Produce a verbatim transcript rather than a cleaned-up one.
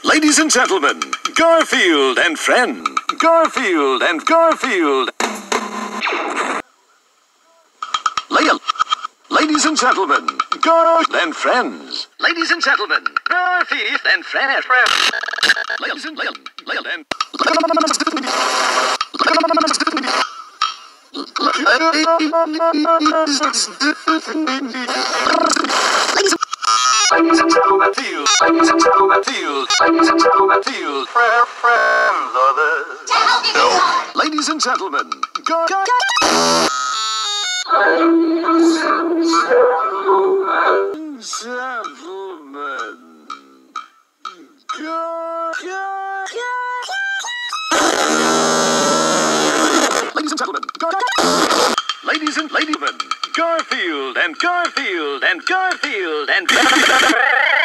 Ladies and gentlemen, Garfield and friend. Garfield and Garfield. La- Ladies and gentlemen, Garfield and friends. Ladies and gentlemen, Garfield and friends. Ladies and gentlemen, Ladies and gentlemen, field. Ladies and gentlemen, field. Ladies and gentlemen, field. Friend, friends, others. No. Ladies and gentlemen, go. Gentlemen, go. Ladies and gentlemen, go. Ladies and gentlemen, Garfield and Garfield and Garfield and